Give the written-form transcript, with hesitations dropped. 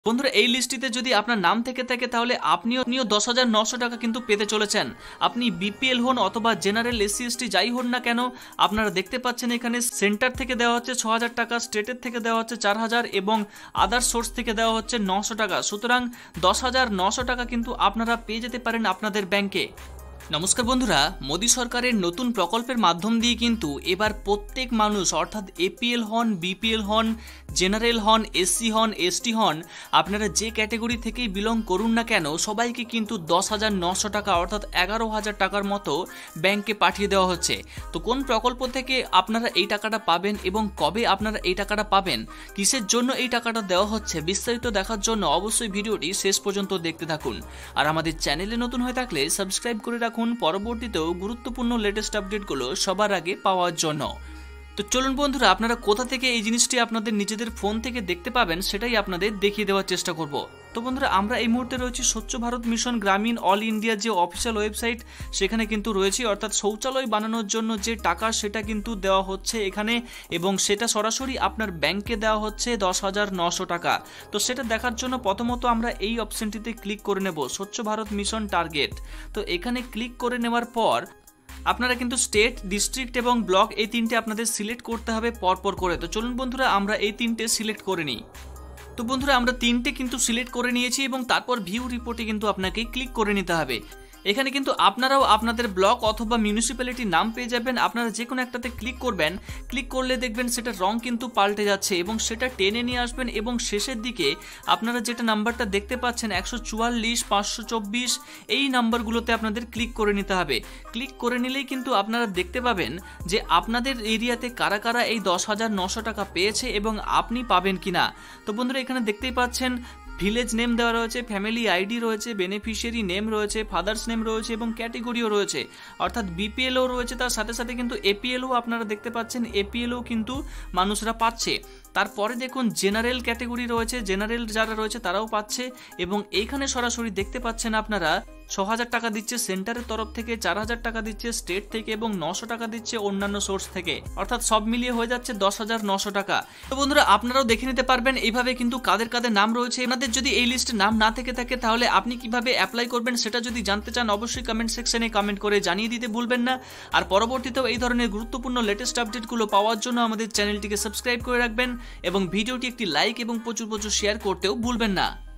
বন্ধুরা এই লিস্টটিতে যদি আপনার নাম থেকে থাকে তাহলে আপনিও 10,900 টাকা কিন্তু পেতে চলেছেন। আপনি বিপিএল হন অথবা জেনারেল এসসি এসটি যাই হন না কেন, আপনারা দেখতে পাচ্ছেন এখানে সেন্টার থেকে দেওয়া হচ্ছে 6,000 টাকা, স্টেটের থেকে দেওয়া হচ্ছে 4,000 এবং আদার সোর্স থেকে দেওয়া হচ্ছে 900 টাকা। সুতরাং 10,900 টাকা কিন্তু আপনারা পেয়ে যেতে পারেন আপনাদের ব্যাংকে। নমস্কার বন্ধুরা, মোদী সরকারের নতুন প্রকল্পের মাধ্যম দিয়ে কিন্তু এবার প্রত্যেক মানুষ অর্থাৎ এপিএল হন, বিপিএল হন, জেনারেল হন, এসসি হন, এসটি হন, আপনারা যে ক্যাটাগরি থেকেই বিলং করুন না কেন সবাইকে কিন্তু 10,900 টাকা অর্থাৎ 11,000 টাকার মতো ব্যাংকে পাঠিয়ে দেওয়া হচ্ছে। তো কোন প্রকল্প থেকে আপনারা এই টাকাটা পাবেন এবং কবে আপনারা এই টাকাটা পাবেন, কিসের জন্য এই টাকাটা দেওয়া হচ্ছে, বিস্তারিত দেখার জন্য অবশ্যই ভিডিওটি শেষ পর্যন্ত দেখতে থাকুন। আর আমাদের চ্যানেলে নতুন হয়ে থাকলে সাবস্ক্রাইব করে রাখুন পরবর্তীতেও গুরুত্বপূর্ণ লেটেস্ট আপডেটগুলো সবার আগে পাওয়ার জন্য। তো চলুন বন্ধুরা, আপনারা কোথা থেকে এই জিনিসটি আপনাদের নিজেদের ফোন থেকে দেখতে পাবেন সেটাই আপনাদের দেখিয়ে দেওয়ার চেষ্টা করব। তো বন্ধুরা, আমরা এই মুহূর্তে রয়েছি স্বচ্ছ Bharat mission Grameen all India যে অফিসিয়াল ওয়েবসাইট সেখানে কিন্তু রয়েছি, অর্থাৎ শৌচালয় বানানোর জন্য যে টাকা সেটা কিন্তু দেওয়া হচ্ছে এখানে এবং সেটা সরাসরি আপনার ব্যাংকে দেওয়া হচ্ছে 10,900 টাকা। তো সেটা দেখার জন্য প্রথমত আমরা এই অপশনটিতে ক্লিক করে নেব, স্বচ্ছ ভারত মিশন টার্গেট। তো এখানে ক্লিক করে নেওয়ার পর আপনারা কিন্তু স্টেট, ডিস্ট্রিক্ট এবং ব্লক এই তিনটে আপনাদের সিলেক্ট করতে হবে পরপর করে। তো চলুন বন্ধুরা, আমরা এই তিনটে সিলেক্ট করে নিই। তো বন্ধুরা, আমরা তিনটে কিন্তু সিলেক্ট করে নিয়েছি এবং তারপর ভিউ রিপোর্টে কিন্তু আপনাকে ক্লিক করে নিতে হবে। এখানে কিন্তু আপনারাও আপনাদের ব্লক অথবা মিউনিসিপ্যালিটির নাম পেয়ে যাবেন। আপনারা যে কোনো একটাতে ক্লিক করবেন, ক্লিক করলে দেখবেন সেটা রং কিন্তু পাল্টে যাচ্ছে এবং সেটা টেনে নিয়ে আসবেন এবং শেষের দিকে আপনারা যেটা নাম্বারটা দেখতে পাচ্ছেন 144, 524 এই নাম্বারগুলোতে আপনাদের ক্লিক করে নিতে হবে। ক্লিক করে নিলেই কিন্তু আপনারা দেখতে পাবেন যে আপনাদের এরিয়াতে কারা কারা এই 10,900 টাকা পেয়েছে এবং আপনি পাবেন কিনা। তো বন্ধুরা, এখানে দেখতেই পাচ্ছেন ভিলেজ নেম দেওয়া রয়েছে, ফ্যামিলি আইডি রয়েছে, বেনিফিশিয়ারি নেম রয়েছে, ফাদার্স নেম রয়েছে এবং ক্যাটেগরিও রয়েছে, অর্থাৎ বিপিএলও রয়েছে। তার সাথে সাথে কিন্তু এপিএলও আপনারা দেখতে পাচ্ছেন, এপিএলও কিন্তু মানুষরা পাচ্ছে। তারপরে দেখুন জেনারেল ক্যাটেগরি রয়েছে, জেনারেল যারা রয়েছে তারাও পাচ্ছে এবং এইখানে সরাসরি দেখতে পাচ্ছেন আপনারা 6,000 টাকা দিচ্ছে সেন্টারের তরফ থেকে, 4,000 টাকা দিচ্ছে স্টেট থেকে এবং 900 টাকা দিচ্ছে অন্যান্য সোর্স থেকে, অর্থাৎ সব মিলিয়ে হয়ে যাচ্ছে 10,900 টাকা। তো বন্ধুরা, আপনারাও দেখে নিতে পারবেন এইভাবে কিন্তু কাদের কাদের নাম রয়েছে। আপনাদের যদি এই লিস্টে নাম না থেকে থাকে তাহলে আপনি কিভাবে অ্যাপ্লাই করবেন সেটা যদি জানতে চান অবশ্যই কমেন্ট সেকশনে কমেন্ট করে জানিয়ে দিতে ভুলবেন না। আর পরবর্তীতেও এই ধরনের গুরুত্বপূর্ণ লেটেস্ট আপডেটগুলো পাওয়ার জন্য আমাদের চ্যানেলটিকে সাবস্ক্রাইব করে রাখবেন এবং ভিডিওটি একটি লাইক এবং প্রচুর শেয়ার করতেও ভুলবেন না।